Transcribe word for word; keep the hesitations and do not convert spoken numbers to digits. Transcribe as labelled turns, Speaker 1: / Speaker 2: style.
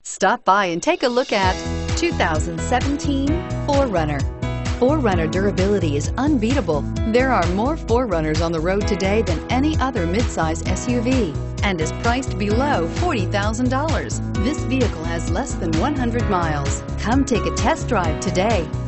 Speaker 1: Stop by and take a look at two thousand seventeen four runner. four runner durability is unbeatable. There are more four runners on the road today than any other midsize S U V and is priced below forty thousand dollars. This vehicle has less than one hundred miles. Come take a test drive today.